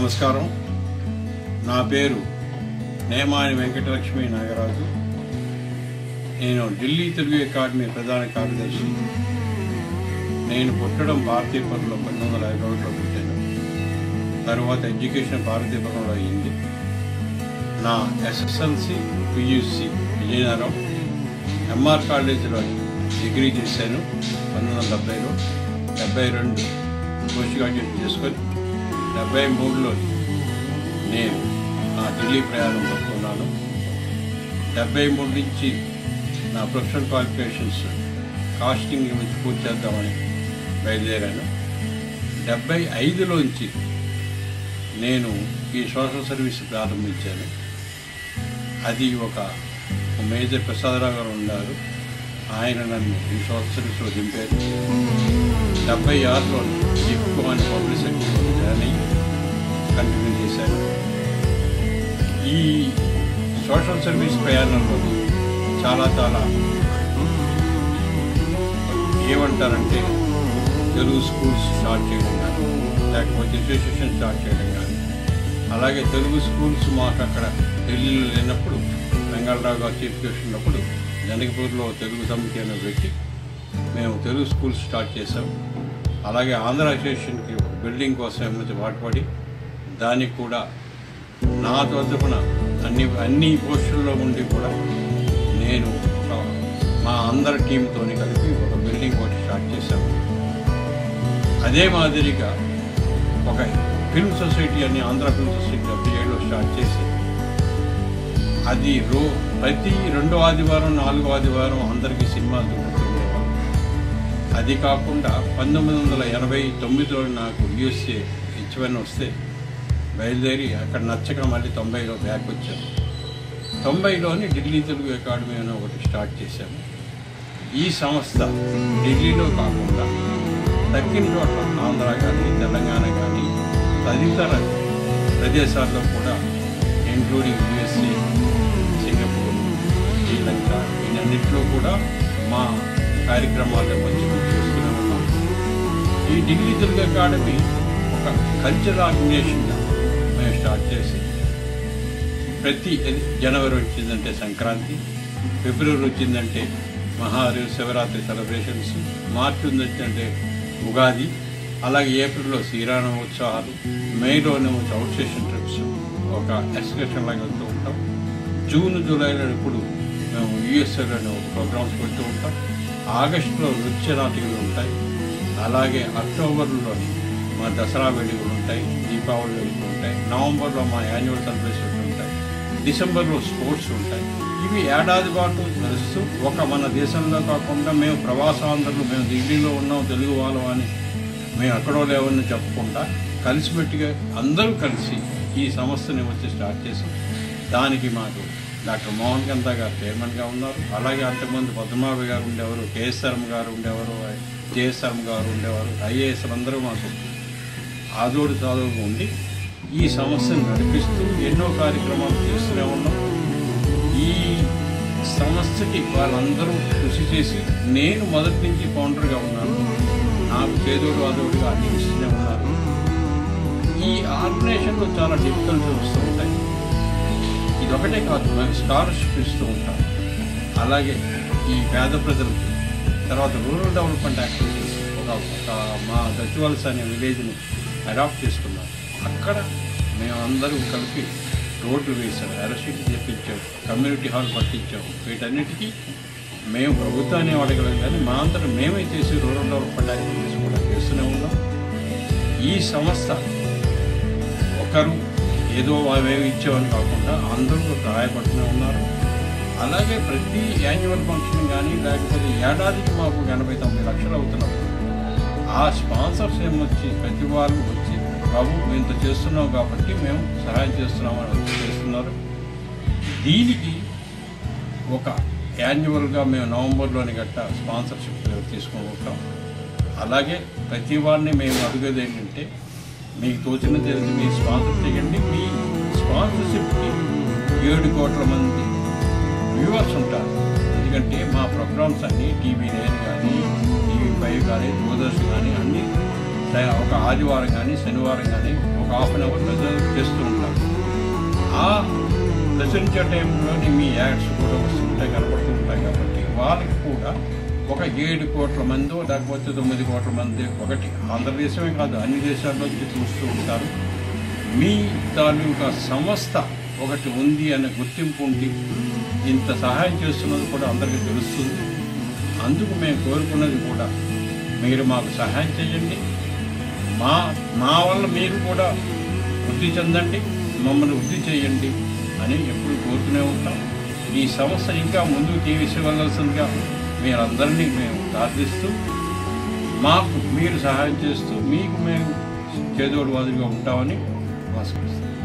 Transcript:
నమస్కారం. నా పేరు నేమాని వెంకటలక్ష్మి నాగరాజు. నేను ఢిల్లీ తెలుగు అకాడమీ ప్రధాన కార్యదర్శి. నేను పుట్టడం భారతీయపురంలో 1952లో పుట్టాను. తర్వాత ఎడ్యుకేషన్ భారతీయపురంలో అయ్యింది. నా ఎస్ఎస్ఎల్సి పియూసి విజయనగరం, ఎంఆర్ కాలేజీలో డిగ్రీ చేశాను 1970లో. 72 పోస్ట్ గ్రాడ్యుయేట్ చేసుకొని 73లో నేను నా ఢిల్లీ ప్రయాణం పట్టుకున్నాను. 73 నుంచి నా ప్రొఫెషనల్ క్వాలిఫికేషన్స్ కాస్టింగ్ గురించి పూర్తి చేద్దామని బయలుదేరాను. 75లోంచి నేను ఈ సోషల్ సర్వీస్ ప్రారంభించాను. అది ఒక మేజర్ ప్రసాదరావు గారు ఉన్నారు. ఆయన నన్ను ఈ సోషల్ సర్వీస్లో దింపారు. 76లో ఎక్కువ అని పబ్లిక్ సెక్టర్లో జాయిన్ అయ్యి కంటిన్యూ చేశాను. ఈ సోషల్ సర్వీస్ ప్రయాణంలో చాలా ఏమంటారంటే తెలుగు స్కూల్స్ స్టార్ట్ చేయడం కానీ, లేకపోతే అసోసియేషన్ స్టార్ట్ చేయడం కానీ, అలాగే తెలుగు స్కూల్స్ మాకు అక్కడ ఢిల్లీలో లేనప్పుడు వెంగళరావు గారు చీఫ్ గెస్ట్ ఉన్నప్పుడు జనకపూర్లో తెలుగు సమితి అని పెట్టి మేము తెలుగు స్కూల్స్ స్టార్ట్ చేసాం. అలాగే ఆంధ్ర అసోసియేషన్కి బిల్డింగ్ కోసం ఏమైతే వాటిపడి దానికి కూడా నా తరపున అన్ని పోస్టుల్లో ఉండి కూడా నేను మా అందరి టీంతో కలిపి ఒక బిల్డింగ్ ఒకటి స్టార్ట్ చేశాము. అదే మాదిరిగా ఒక ఫిల్మ్ సొసైటీ అని ఆంధ్ర ఫిల్మ్ సొసైటీ 77లో స్టార్ట్ చేసి అది ప్రతి 2వ ఆదివారం 4వ ఆదివారం అందరికీ సినిమాలు దొరుకుతుండేవాళ్ళు. అది కాకుండా 1989లో నాకు యూఎస్ఏ H1 వస్తే బయలుదేరి అక్కడ నచ్చక మళ్ళీ 90లో బ్యాక్ వచ్చాను. 90లోని ఢిల్లీ తెలుగు అకాడమీ అని ఒకటి స్టార్ట్ చేశాము. ఈ సంస్థ ఢిల్లీలో కాకుండా తక్కిన చోట్ల ఆంధ్ర కానీ, తెలంగాణ కానీ, తదితర ప్రదేశాల్లో కూడా ఇంక్లూడింగ్ యూఎస్ఏ, సింగపూర్, శ్రీలంక, వీటన్నిటిలో కూడా మా కార్యక్రమాలను మంచి చేస్తూనే ఉన్నాం. ఈ ఢిల్లీ తెలుగు అకాడమీ ఒక కల్చరల్ ఆర్గనైజేషన్గా మేము స్టార్ట్ చేసి ప్రతి జనవరి వచ్చిందంటే సంక్రాంతి, ఫిబ్రవరి వచ్చిందంటే మహాదేవ్ శివరాత్రి సెలబ్రేషన్స్, మార్చి వచ్చిందంటే ఉగాది, అలాగే ఏప్రిల్లో శ్రీరామ ఉత్సవాలు, మేలోనేమో అవుట్ స్టేషన్ ట్రిప్స్ ఒక ఎక్స్కర్షన్ లాగా వెళ్తూ ఉంటాం. జూన్ జూలైలో ఇప్పుడు మేము యూఎస్ఏలోనే ఒక ప్రోగ్రామ్స్ పెడుతూ ఉంటాం. ఆగస్టులో నృత్య నాటికలు ఉంటాయి. అలాగే అక్టోబర్లోని మా దసరా వేడుకలు ఉంటాయి, దీపావళి వేడుకలు ఉంటాయి. నవంబర్లో మా యాన్యువల్ సెలబ్రేషన్స్ ఉంటాయి. డిసెంబర్లో స్పోర్ట్స్ ఉంటాయి. ఇవి ఏడాది పాటు నడుస్తూ మన దేశంలో కాకుండా మేము ప్రవాసాంధ్రులు, మేము ఢిల్లీలో ఉన్నాం తెలుగు వాళ్ళం అని మేము ఎక్కడో లేవని చెప్పకుండా కలిసిపెట్టిగా అందరూ కలిసి ఈ సంస్థని వచ్చి స్టార్ట్ చేసి దానికి మాకు డాక్టర్ మోహన్ కంతా గారు చైర్మన్గా ఉన్నారు. అలాగే అంతకుముందు పద్మాభి గారు ఉండేవారు, కేఎస్ఆర్ఎం గారు ఉండేవారు, జేఎస్ఆర్ఎం గారు ఉండేవారు, ఐఏఎస్లు అందరూ మాకు ఆదోడు సాధువుగా ఉండి ఈ సంస్థను నడిపిస్తూ ఎన్నో కార్యక్రమాలు చేస్తూనే ఉన్నాం. ఈ సంస్థకి వాళ్ళందరూ కృషి చేసి నేను మొదటి నుంచి ఫౌండర్గా ఉన్నాను. నాకు చేదోడు ఆదోడుగా అన్ని ఇస్తూనే ఉన్నారు. ఈ ఆర్గనైజేషన్లో చాలా డిఫికల్టీస్ వస్తూ ఉంటాయి. ఇదొకటే కాదు, మేము స్కాలర్షిప్ ఇస్తూ ఉంటాం. అలాగే ఈ పేద ప్రజలకి, తర్వాత రూరల్ డెవలప్మెంట్ యాక్టివిటీస్ ఒక మా దచ్చివలస అనే విలేజ్ని అడాప్ట్ చేసుకున్నాం. అక్కడ మేము అందరూ కలిపి రోడ్లు వేసాం, ఎలక్ట్రిసిటీ తెప్పించాం, కమ్యూనిటీ హాల్ పట్టించాం. వీటన్నిటికీ మేము ప్రభుత్వాన్ని అడగలేం కానీ మా అంతా మేమే చేసి రూరల్ డెవలప్మెంట్ యాక్టివిటీస్ కూడా చేస్తూనే ఉన్నాం. ఈ సంస్థ ఒకరు ఏదో మేము ఇచ్చేవని కాకుండా అందరూ సహాయపడుతూనే ఉన్నారు. అలాగే ప్రతి యాన్యువల్ ఫంక్షన్ కానీ, లేకపోతే ఏడాదికి మాకు 80-90 లక్షలు అవుతున్నప్పుడు ఆ స్పాన్సర్స్ ఏమొచ్చి ప్రతి వాళ్ళు వచ్చి బాబు ఇంత చేస్తున్నాం కాబట్టి మేము సహాయం చేస్తున్నామని వచ్చి చేస్తున్నారు. దీనికి ఒక యాన్యువల్గా మేము నవంబర్లోని గట్ట స్పాన్సర్షిప్ తీసుకొని ఉంటాం. అలాగే ప్రతి వారిని మేము అడిగేది ఏంటంటే మీకు తోచిన తెలిసి మీ స్పాన్సర్ చేయండి. మీ స్పాన్సర్షిప్కి 7 కోట్ల మంది వ్యూవర్స్ ఉంటారు. ఎందుకంటే మా ప్రోగ్రామ్స్ అన్నీ TV9 కానీ, TV5 కానీ, దూరదర్శన్ కానీ అన్నీ ఒక ఆదివారం కానీ శనివారం కానీ ఒక హాఫ్ అన్ అవర్ ప్రజెంట్ చేస్తూ ఉంటారు. ఆ ప్రచురించే టైంలోని మీ యాడ్స్ కూడా వస్తుంటాయి, కనపడుతూ ఉంటాయి. కాబట్టి వాళ్ళకి కూడా ఒక 7 కోట్ల మందో లేకపోతే 9 కోట్ల మంది, ఒకటి ఆంధ్రదేశమే కాదు అన్ని దేశాల్లో చూస్తూ ఉంటారు. మీ తాలూకా సంస్థ ఒకటి ఉంది అనే గుర్తింపు ఉండి ఇంత సహాయం చేస్తున్నది కూడా అందరికీ తెలుస్తుంది. అందుకు మేము కోరుకున్నది కూడా మీరు మాకు సహాయం చేయండి, మా వల్ల మీరు కూడా వృద్ధి చెందండి, మమ్మల్ని వృద్ధి చేయండి అని ఎప్పుడు కోరుతూనే ఉంటాం. ఈ సంస్థ ఇంకా ముందుకు తీసుకెళ్లాల్సిందిగా మీరందరినీ మేము ప్రార్థిస్తూ, మాకు మీరు సహాయం చేస్తూ మీకు మేము చేదోడు వాదులుగా ఉంటామని ఆశిస్తాం.